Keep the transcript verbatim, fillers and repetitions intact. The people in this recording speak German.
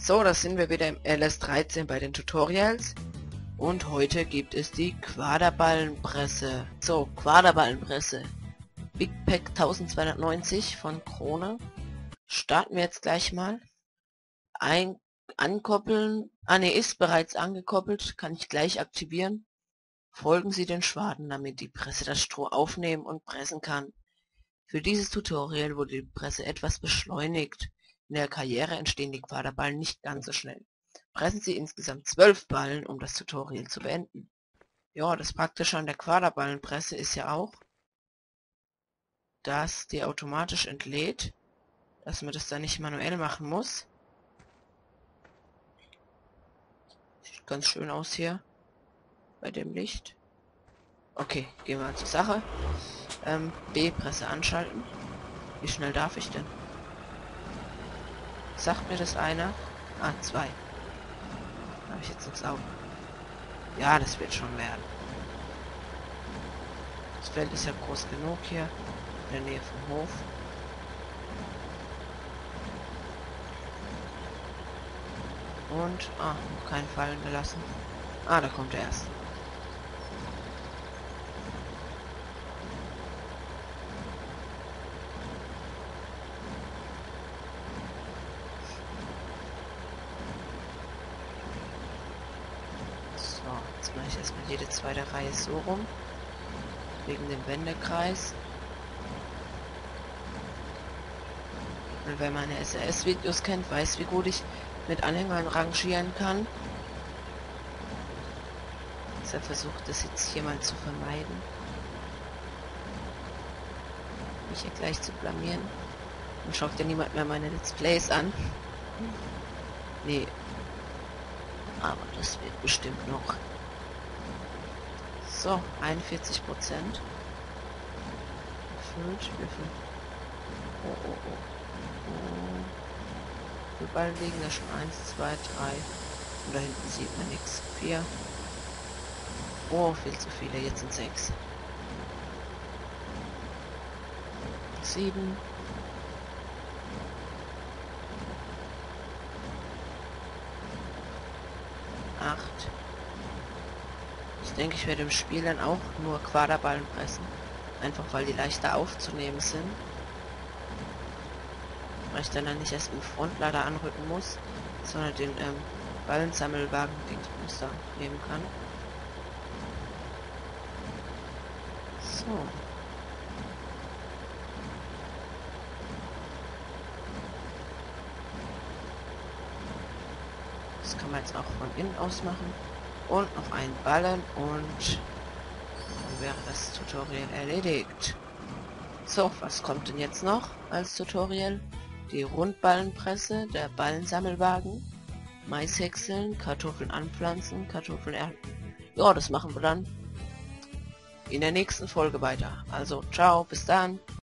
So, da sind wir wieder im L S dreizehn bei den Tutorials. Und heute gibt es die Quaderballenpresse. So, Quaderballenpresse. Big Pack eintausendzweihundertneunzig von Krone. Starten wir jetzt gleich mal. Ein ankoppeln. Ah ne, ist bereits angekoppelt. Kann ich gleich aktivieren. Folgen Sie den Schwaden, damit die Presse das Stroh aufnehmen und pressen kann. Für dieses Tutorial wurde die Presse etwas beschleunigt. In der Karriere entstehen die Quaderballen nicht ganz so schnell. Pressen Sie insgesamt zwölf Ballen, um das Tutorial zu beenden. Ja, das Praktische an der Quaderballenpresse ist ja auch, dass die automatisch entlädt, dass man das dann nicht manuell machen muss. Sieht ganz schön aus hier bei dem Licht. Okay, gehen wir mal zur Sache. Ähm, B, Presse anschalten. Wie schnell darf ich denn? Sagt mir das einer? Ah, zwei. Habe ich jetzt ins Auge. Ja, das wird schon werden. Das Feld ist ja groß genug hier, in der Nähe vom Hof. Und, ah, noch keinen fallen gelassen. Ah, da kommt er erst. So, jetzt mache ich erstmal jede zweite Reihe so rum. Wegen dem Wendekreis. Und wer meine S R S-Videos kennt, weiß, wie gut ich mit Anhängern rangieren kann. Deshalb versucht das jetzt hier mal zu vermeiden. Mich hier gleich zu blamieren. Und schaut ja niemand mehr meine Let's Plays an. Nee. Aber das wird bestimmt noch. So, einundvierzig Prozent. Erfüllt. Wie viel? Oh, oh, oh. oh. Wie viele Ballen liegen da schon? eins, zwei, drei. Und da hinten sieht man nichts. vier. Oh, viel zu viele. Jetzt sind sechs. sieben. acht. Ich denke, ich werde im Spiel dann auch nur Quaderballen pressen. Einfach weil die leichter aufzunehmen sind. Weil ich dann, dann nicht erst einen Frontlader anrücken muss, sondern den ähm, Ballensammelwagen, den ich da nehmen kann. So. Das kann man jetzt auch von innen aus machen. Und noch einen Ballen und dann wäre das Tutorial erledigt. So, was kommt denn jetzt noch als Tutorial? Die Rundballenpresse, der Ballensammelwagen, Mais häckseln, Kartoffeln anpflanzen, Kartoffeln ernten. Ja, das machen wir dann in der nächsten Folge weiter. Also, ciao, bis dann.